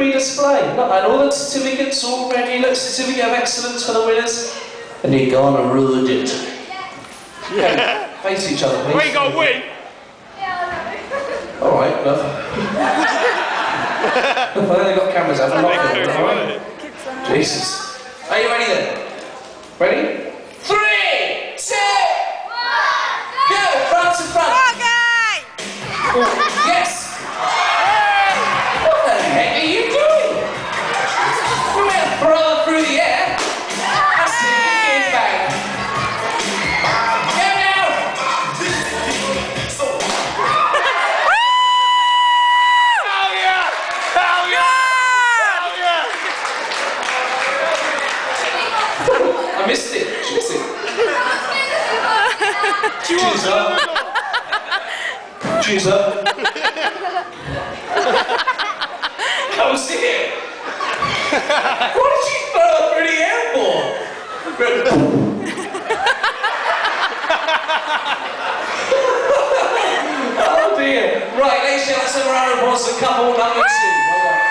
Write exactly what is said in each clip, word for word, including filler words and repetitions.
be displayed. Look, and all the certificates all ready. Look, certificate of excellence for the winners. And you're gonna ruin it. Yeah. Face each other, please. We ain't gonna win. All right, love. Well, they've got cameras out. Right? Jesus. Are you ready then? Ready? Three, two, one, go! Front to front. Okay. Yes. What the heck are you doing? You may have thrown her through the air. That's it. Get back. Go now. Hell yeah! Hell yeah! Hell yeah! I missed it. She missed it. Cheers up. Cheers up. That was it. What did she throw her through the air for? Oh dear. Right, ladies and gentlemen, let's have a round of applause for couple number two. Well done.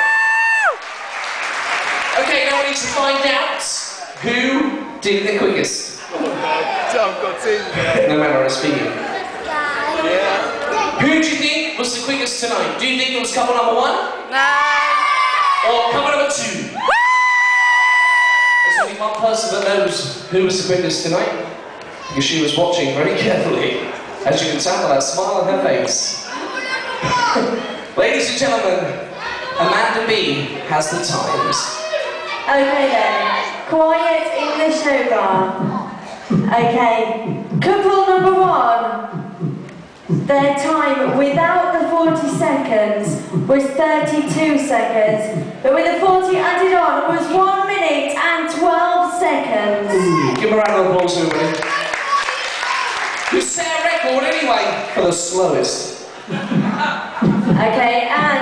Okay, now we need to find out who did the quickest. I've got tears there. No matter of speaking. Yeah. Who do you think was the quickest tonight? Do you think it was couple number one? No. Or couple number two? There's only one person that knows who was the quickest tonight, because she was watching very carefully, as you can tell by that smile on her face. Ladies and gentlemen, Amanda B has the times. Okay then, quiet in the show bar. Okay, couple number one, their time without the forty seconds was thirty-two seconds, but with the forty added on was one minute and twelve seconds. Give them a round of applause, everybody. You set a record anyway for the slowest. Okay, and